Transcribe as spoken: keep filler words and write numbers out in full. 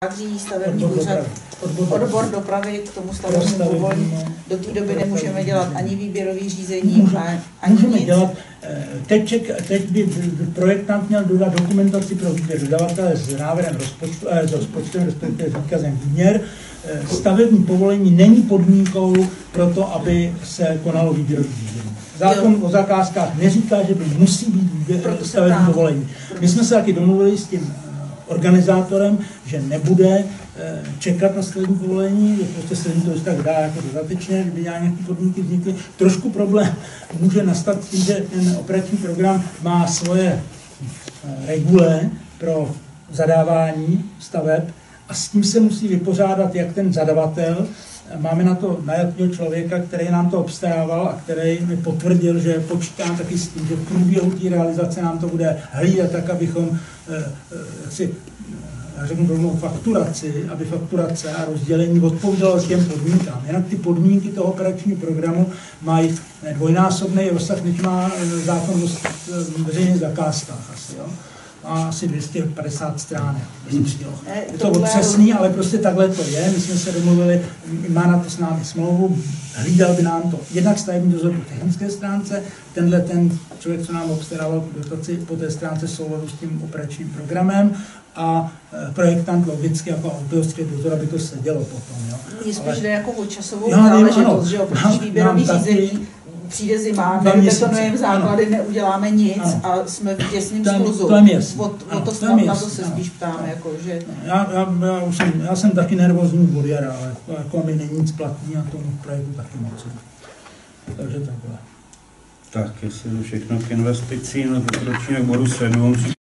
stavební úřad, odbor dopravy k tomu stavebnímu povolení. Do té doby nemůžeme dělat ani výběrový řízení, Můžeme, ani můžeme nic. dělat. Teď, ček, teď by projektant měl dodat dokumentaci pro výběr dodavatele s návrhem rozpočtu, eh, s rozpočtem, respektive s výkazem výměr. Stavební povolení není podmínkou pro to, aby se konalo výběrové řízení. Zákon o zakázkách neříká, že by musí být výběr, stavební povolení. My jsme se taky domluvili s tím organizátorem, že nebude čekat na stavební povolení, že prostě se to tak dá jako dodatečně, kdyby nějaké podmínky vznikly. Trošku problém může nastat s tím, že ten operační program má svoje regule pro zadávání staveb a s tím se musí vypořádat jak ten zadavatel. Máme na to najatého člověka, který nám to obstarával a který mi potvrdil, že počítám taky s tím, že v průběhu té realizace nám to bude hlídat tak, abychom si řeknu rovnou fakturaci, aby fakturace a rozdělení odpovídalo těm podmínkám. Jinak ty podmínky toho operačního programu mají dvojnásobný rozsah, než má zákon o veřejných zakázkách asi, jo? Má asi dvě stě padesát stránek. Je to otřesný, ale prostě takhle to je. My jsme se domluvili, má na to s námi smlouvu, hlídal by nám to jednak stavební dozor po technické stránce, tenhle ten člověk, co nám obstarával dotaci po té stránce souladu s tím operačním programem a projektant logicky jako autorský dozor, aby to sedělo potom. Jo. Mně spíš jde jako o časovou záležitost, že jo, protože výběrový řízení přijde zima, nevybetonujeme základy, ano. Neuděláme nic ano. A jsme v těsném skluzu. O, o to snad na to se spíš ptáme. Jako, že... já, já, já, už jsem, já jsem taky nervózní od jara, ale to jako mi není nic platný a tomu projektu taky moc. Takže takhle. Tak, jestli všechno k investicím, pokročíme k bodu sedm.